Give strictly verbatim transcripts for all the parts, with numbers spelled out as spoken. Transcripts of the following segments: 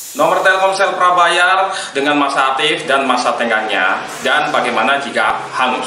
Nomor Telkomsel prabayar dengan masa aktif dan masa tenggangnya, dan bagaimana jika hangus.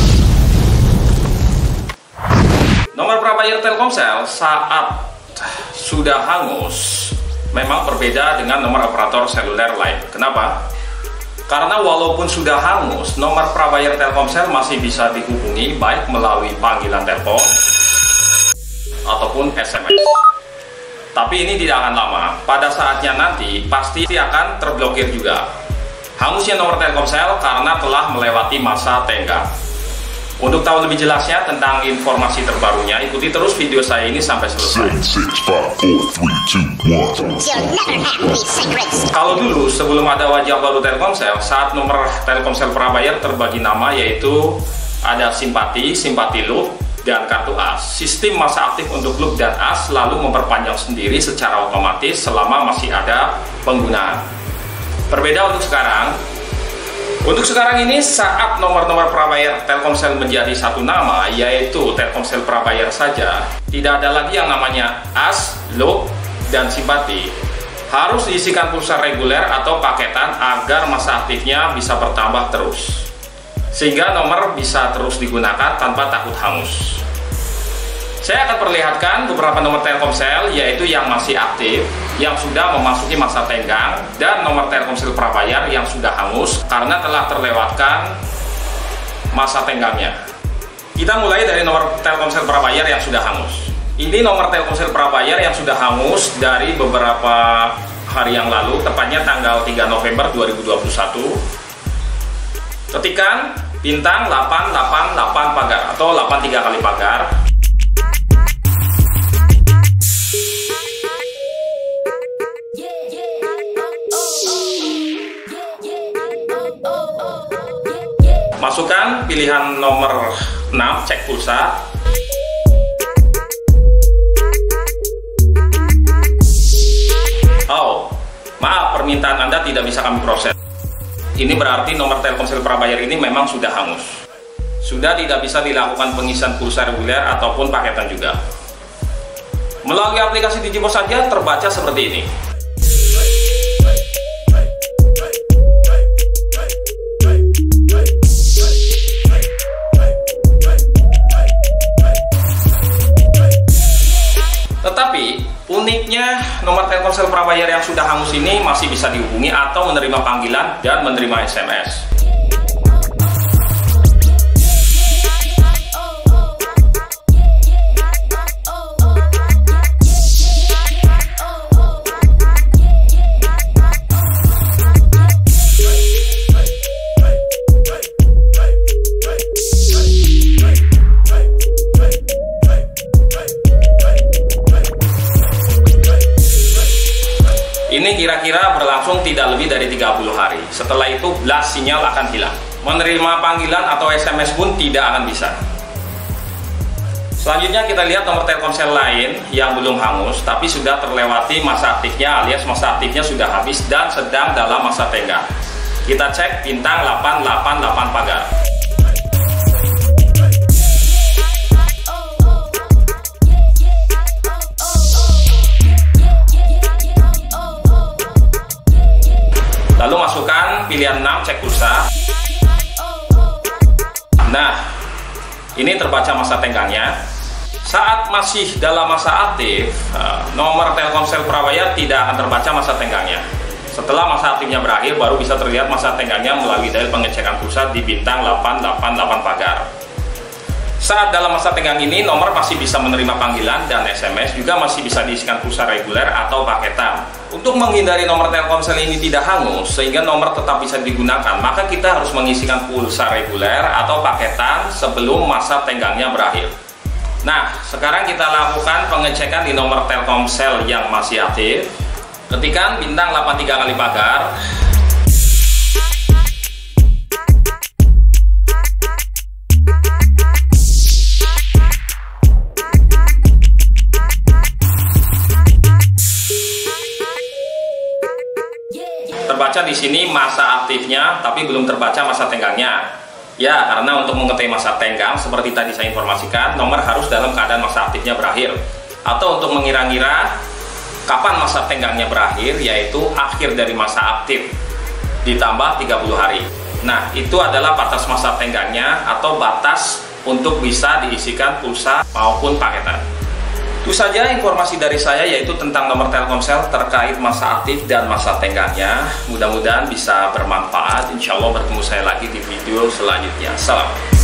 Nomor prabayar Telkomsel saat sudah hangus memang berbeda dengan nomor operator seluler lain. Kenapa? Karena walaupun sudah hangus, nomor prabayar Telkomsel masih bisa dihubungi baik melalui panggilan telepon ataupun S M S. Tapi ini tidak akan lama. Pada saatnya nanti pasti akan terblokir juga. Hangusnya nomor Telkomsel karena telah melewati masa tenggang. Untuk tahu lebih jelasnya tentang informasi terbarunya, ikuti terus video saya ini sampai selesai. Kalau dulu sebelum ada wajah baru Telkomsel, saat nomor Telkomsel prabayar terbagi nama, yaitu ada Simpati, Simpati Loop, dan kartu as. Sistem masa aktif untuk loop dan as selalu memperpanjang sendiri secara otomatis selama masih ada penggunaan. Berbeda untuk sekarang. Untuk sekarang ini, saat nomor-nomor prabayar Telkomsel menjadi satu nama, yaitu Telkomsel prabayar saja, tidak ada lagi yang namanya as, loop, dan simpati. Harus diisikan pulsa reguler atau paketan agar masa aktifnya bisa bertambah terus, sehingga nomor bisa terus digunakan tanpa takut hangus. Saya akan perlihatkan beberapa nomor Telkomsel, yaitu yang masih aktif, yang sudah memasuki masa tenggang, dan nomor Telkomsel prabayar yang sudah hangus karena telah terlewatkan masa tenggangnya. Kita mulai dari nomor Telkomsel prabayar yang sudah hangus. Ini nomor Telkomsel prabayar yang sudah hangus dari beberapa hari yang lalu, tepatnya tanggal tiga November dua ribu dua puluh satu. Ketikan bintang delapan delapan delapan pagar atau delapan tiga kali pagar. Masukkan pilihan nomor enam, cek pulsa. Oh, maaf, permintaan Anda tidak bisa kami proses. Ini berarti nomor Telkomsel prabayar ini memang sudah hangus. Sudah tidak bisa dilakukan pengisian pulsa reguler ataupun paketan juga. Melalui aplikasi Digipos saja terbaca seperti ini. Tetapi uniknya, nomor Telkomsel prabayar yang sudah hangus ini masih bisa dihubungi atau menerima panggilan dan menerima S M S. Ini kira-kira berlangsung tidak lebih dari tiga puluh hari. Setelah itu blast sinyal akan hilang. Menerima panggilan atau S M S pun tidak akan bisa. Selanjutnya kita lihat nomor Telkomsel lain yang belum hangus tapi sudah terlewati masa aktifnya, alias masa aktifnya sudah habis dan sedang dalam masa tenggang. Kita cek bintang delapan delapan delapan pagar. Lalu masukkan pilihan enam, cek pulsa. Nah, ini terbaca masa tenggangnya. Saat masih dalam masa aktif, nomor Telkomsel prabayar tidak akan terbaca masa tenggangnya. Setelah masa aktifnya berakhir, baru bisa terlihat masa tenggangnya melalui dial pengecekan pulsa di bintang delapan delapan delapan pagar. Saat dalam masa tenggang ini, nomor masih bisa menerima panggilan dan S M S, juga masih bisa diisikan pulsa reguler atau paketan. Untuk menghindari nomor Telkomsel ini tidak hangus, sehingga nomor tetap bisa digunakan, maka kita harus mengisikan pulsa reguler atau paketan sebelum masa tenggangnya berakhir. Nah, sekarang kita lakukan pengecekan di nomor Telkomsel yang masih aktif. Ketikan bintang delapan tiga kali pagar. Terbaca di sini masa aktifnya, tapi belum terbaca masa tenggangnya. Ya, karena untuk mengetahui masa tenggang, seperti tadi saya informasikan, nomor harus dalam keadaan masa aktifnya berakhir. Atau untuk mengira-ngira kapan masa tenggangnya berakhir, yaitu akhir dari masa aktif ditambah tiga puluh hari. Nah, itu adalah batas masa tenggangnya atau batas untuk bisa diisikan pulsa maupun paketan. Itu saja informasi dari saya, yaitu tentang nomor Telkomsel terkait masa aktif dan masa tenggangnya. Mudah-mudahan bisa bermanfaat. Insya Allah bertemu saya lagi di video selanjutnya. Salam.